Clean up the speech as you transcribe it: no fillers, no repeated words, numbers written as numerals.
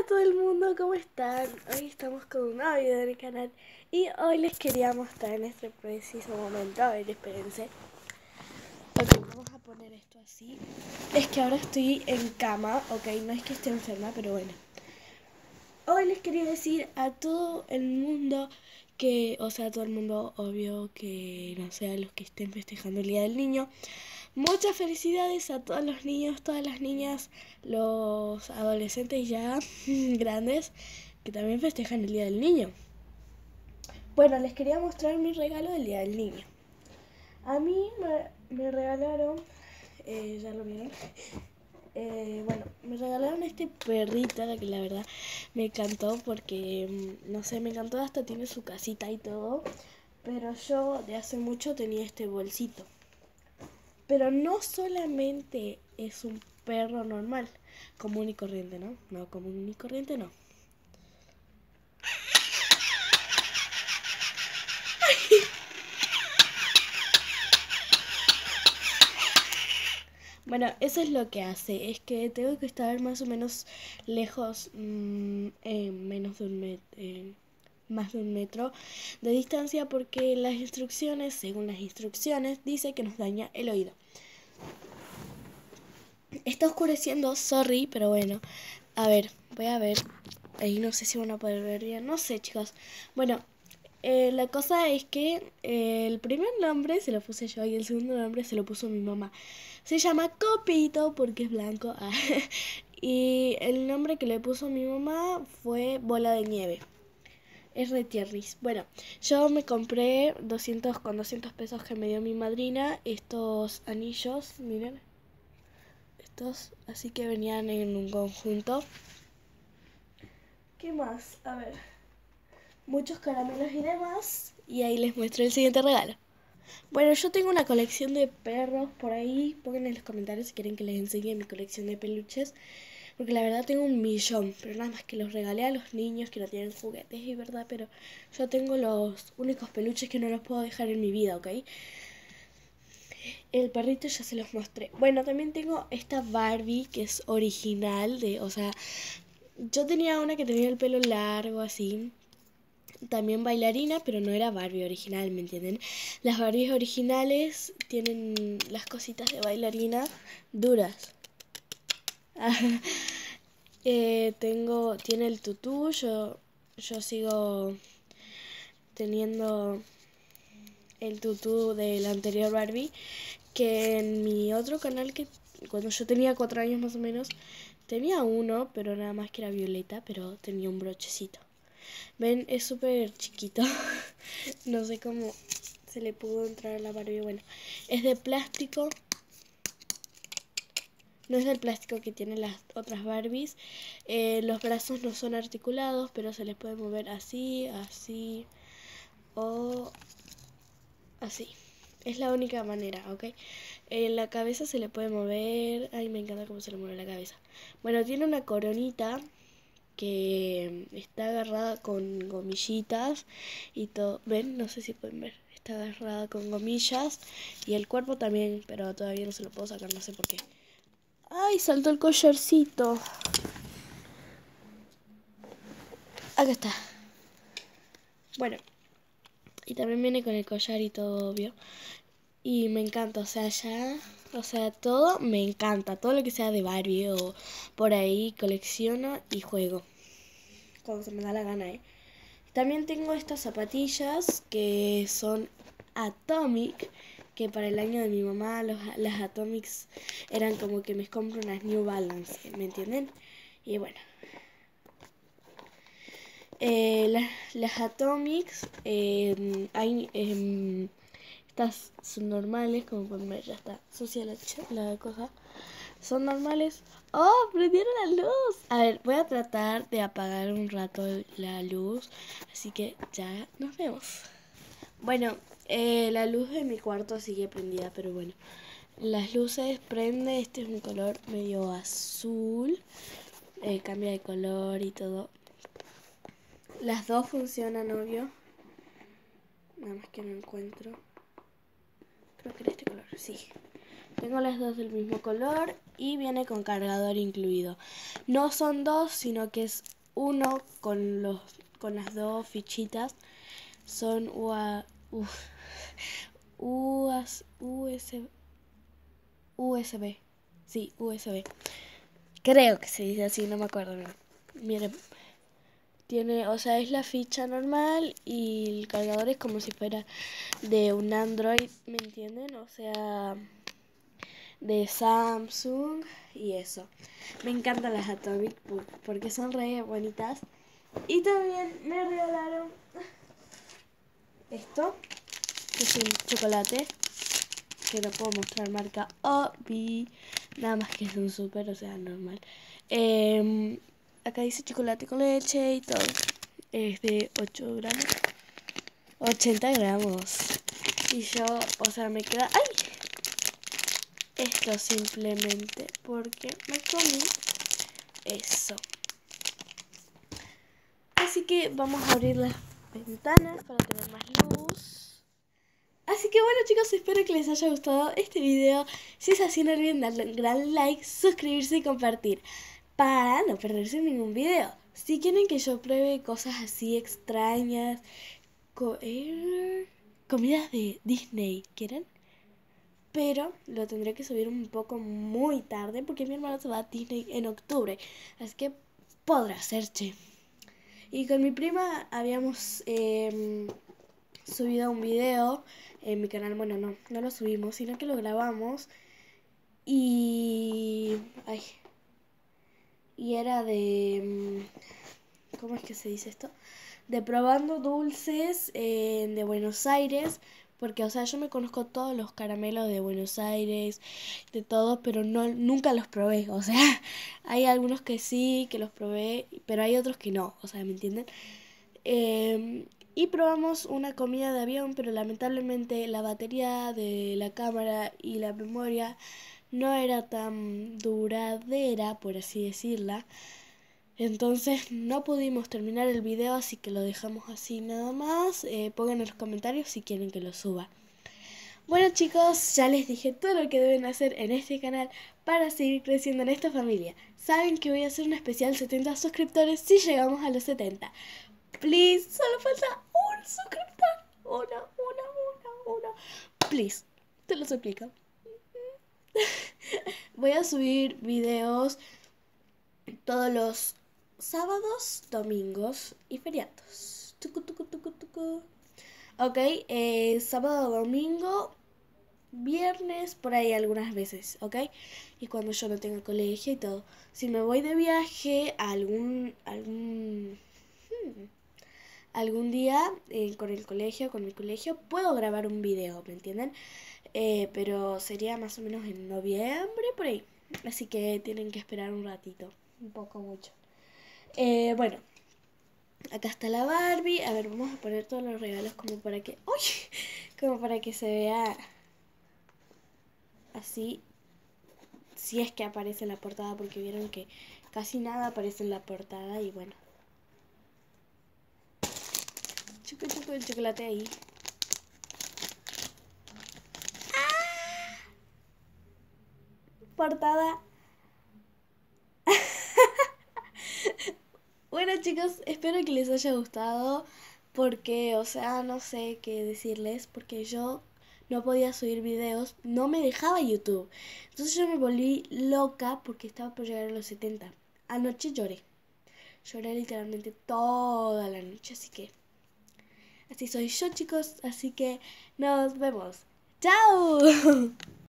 todo el mundo, ¿cómo están? Hoy estamos con un nuevo video en el canal y hoy les quería mostrar en este preciso momento, a ver, espérense. Ok, vamos a poner esto así. Es que ahora estoy en cama, ok, no es que esté enferma, pero bueno. Hoy les quería decir a todo el mundo que, o sea, a todo el mundo, obvio que no sea los que estén festejando el Día del Niño. Muchas felicidades a todos los niños, todas las niñas, los adolescentes ya grandes que también festejan el Día del Niño. Bueno, les quería mostrar mi regalo del Día del Niño. A mí me regalaron, ya lo vieron, bueno, me regalaron este perrito, que la verdad me encantó porque, no sé, me encantó, hasta tiene su casita y todo. Pero yo de hace mucho tenía este bolsito. Pero no solamente es un perro normal, común y corriente, ¿no? No, común y corriente no. Bueno, eso es lo que hace, es que tengo que estar más o menos lejos, más de un metro de distancia, porque las instrucciones, según las instrucciones, dice que nos daña el oído. Está oscureciendo, sorry, pero bueno. A ver, voy a ver. Ahí no sé si van a poder ver bien. No sé, chicos. Bueno, la cosa es que el primer nombre se lo puse yo y el segundo nombre se lo puso mi mamá. Se llama Copito porque es blanco. Y el nombre que le puso mi mamá fue Bola de Nieve. Es re tiernis. Bueno, yo me compré con 200 pesos que me dio mi madrina estos anillos, miren. Estos, así que venían en un conjunto. ¿Qué más? A ver. Muchos caramelos y demás. Y ahí les muestro el siguiente regalo. Bueno, yo tengo una colección de perros por ahí. Pongan en los comentarios si quieren que les enseñe mi colección de peluches. Porque la verdad tengo 1.000.000. Pero nada más que los regalé a los niños que no tienen juguetes, es verdad. Pero yo tengo los únicos peluches que no los puedo dejar en mi vida, ¿ok? El perrito ya se los mostré. Bueno, también tengo esta Barbie que es original. O sea, yo tenía una que tenía el pelo largo así. También bailarina, pero no era Barbie original, ¿me entienden? Las Barbies originales tienen las cositas de bailarina duras. Tiene el tutú, yo sigo teniendo el tutú de la anterior Barbie, que en mi otro canal, que cuando yo tenía 4 años más o menos, tenía uno, pero nada más que era violeta, pero tenía un brochecito. Ven, es súper chiquito. No sé cómo se le pudo entrar a la Barbie. Bueno, es de plástico. No es del plástico que tienen las otras Barbies. Los brazos no son articulados, pero se les puede mover así, así o así. Es la única manera, ¿ok? La cabeza se le puede mover. Ay, me encanta cómo se le mueve la cabeza. Bueno, tiene una coronita que está agarrada con gomillitas y todo. ¿Ven? No sé si pueden ver. Está agarrada con gomillas y el cuerpo también, pero todavía no se lo puedo sacar, no sé por qué. ¡Ay! Saltó el collarcito. Acá está. Bueno, y también viene con el collar y todo, obvio. Y me encanta, o sea, todo me encanta. Todo lo que sea de Barbie o por ahí colecciono y juego. Cuando se me da la gana, ¿eh? También tengo estas zapatillas que son Atomic, que para el año de mi mamá las Atomics eran como que me compro unas New Balance, ¿me entienden? Y bueno, las Atomics, estas son normales, como pueden ver, ya está sucia la cosa. Son normales. ¡Oh! ¡Prendieron la luz! A ver, voy a tratar de apagar un rato la luz. Así que ya nos vemos. Bueno, la luz de mi cuarto sigue prendida, pero bueno. Las luces prende. Este es un color medio azul. Cambia de color y todo. Las dos funcionan, obvio. Nada más que no encuentro. Creo que era este color, sí. Tengo las dos del mismo color y viene con cargador incluido. No son dos, sino que es uno con las dos fichitas son USB. Sí, USB. Creo que se dice así, no me acuerdo bien. Miren, tiene, o sea, es la ficha normal y el cargador es como si fuera de un Android, ¿me entienden? O sea, de Samsung y eso. Me encantan las Atomic porque son re bonitas. Y también me regalaron esto, que es un chocolate, que lo puedo mostrar, marca Obi, nada más que es un súper, o sea, normal. Acá dice chocolate con leche y todo. Es de 8 gramos, 80 gramos. Y yo, o sea, me queda... ¡Ay! Esto simplemente porque me comí eso. Así que vamos a abrir las ventanas para tener más luz. Así que bueno, chicos, espero que les haya gustado este video. Si es así, no olviden darle un gran like, suscribirse y compartir para no perderse ningún video. Si quieren que yo pruebe cosas así extrañas, comidas de Disney, ¿quieren? Pero lo tendré que subir un poco muy tarde porque mi hermano se va a Disney en octubre. Así que podrá ser, che. Y con mi prima habíamos subido un video en mi canal. Bueno, no lo subimos, sino que lo grabamos. Y... Ay. Y era de... ¿Cómo es que se dice esto? De probando dulces de Buenos Aires. Porque, o sea, yo me conozco todos los caramelos de Buenos Aires, de todos, pero nunca los probé. O sea, hay algunos que sí, que los probé, pero hay otros que no. O sea, ¿me entienden? Y probamos una comida de avión, pero lamentablemente la batería de la cámara y la memoria no era tan duradera, por así decirla. Entonces no pudimos terminar el video, así que lo dejamos así nada más. Pongan en los comentarios si quieren que lo suba. Bueno, chicos, ya les dije todo lo que deben hacer en este canal para seguir creciendo en esta familia. Saben que voy a hacer un especial 70 suscriptores si llegamos a los 70. Please, solo falta un suscriptor. Uno. Please, te lo suplico. Voy a subir videos todos los sábados, domingos y feriados. Ok, sábado, domingo, viernes, por ahí algunas veces, ¿ok? Y cuando yo no tenga colegio y todo. Si me voy de viaje a algún día con el colegio, con mi colegio, puedo grabar un video, ¿me entienden? Pero sería más o menos en noviembre, por ahí. Así que tienen que esperar un ratito, un poco mucho. Bueno, acá está la Barbie. A ver, vamos a poner todos los regalos como para que... ¡Uy! Como para que se vea así. Si es que aparece en la portada, porque vieron que casi nada aparece en la portada. Y bueno, chucu el chocolate ahí. Portada. Bueno, chicos, espero que les haya gustado. Porque, o sea, no sé qué decirles. Porque yo no podía subir videos, no me dejaba YouTube. Entonces yo me volví loca porque estaba por llegar a los 70. Anoche lloré. Lloré literalmente toda la noche, así que así soy yo, chicos. Así que nos vemos. ¡Chao!